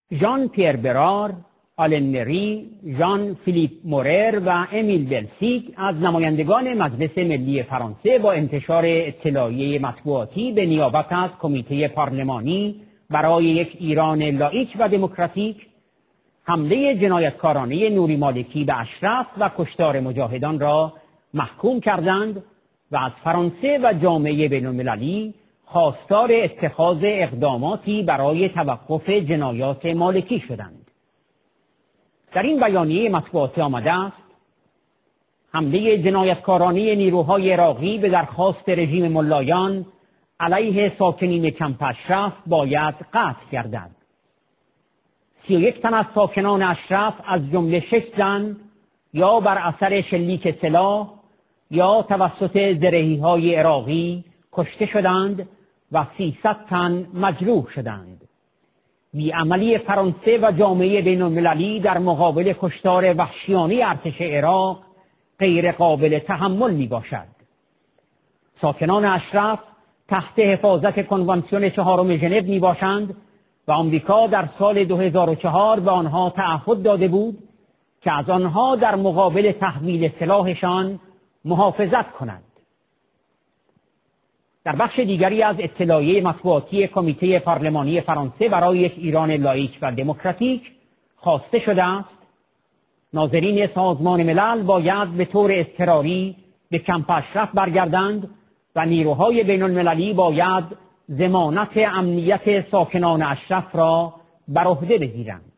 ژان پیر برار، آلن مری، ژان فیلیپ مورر و امیل بلسیگ از نمایندگان مجلس ملی فرانسه با انتشار اطلاعیه مطبوعاتی به نیابت از کمیته پارلمانی برای یک ایران لاییک و دموکراتیک حمله جنایتکارانه نوری مالکی به اشرف و کشتار مجاهدان را محکوم کردند و از فرانسه و جامعه بین‌المللی خواستار اتخاذ اقداماتی برای توقف جنایات مالکی شدند. در این بیانیه مطبوعاتی آمده است: حمله جنایتکارانه نیروهای عراقی به درخواست رژیم ملایان علیه ساکنین کمپ اشرف باید قطع گردد. 31 تن از ساکنان اشرف از جمله 6 زن یا بر اثر شلیک سلاح یا توسط زرهی‌های عراقی کشته شدند و 300 تن مجروح شدند. بیعملی فرانسه و جامعه بین‌المللی در مقابل کشتار وحشیانه ارتش عراق غیر قابل تحمل می باشد. ساکنان اشرف تحت حفاظت کنوانسیون 4 ژنو می باشند و آمریکا در سال 2004 به آنها تعهد داده بود که از آنها در مقابل تحویل سلاحشان محافظت کنند. در بخش دیگری از اطلاعیه مطبوعاتی کمیته پارلمانی فرانسه برای یک ایران لاییک و دموکراتیک خواسته شده است ناظرین سازمان ملل باید به طور اضطراری به کمپ اشرف برگردند و نیروهای بین المللی باید ضمانت امنیت ساکنان اشرف را بر عهده بگیرند.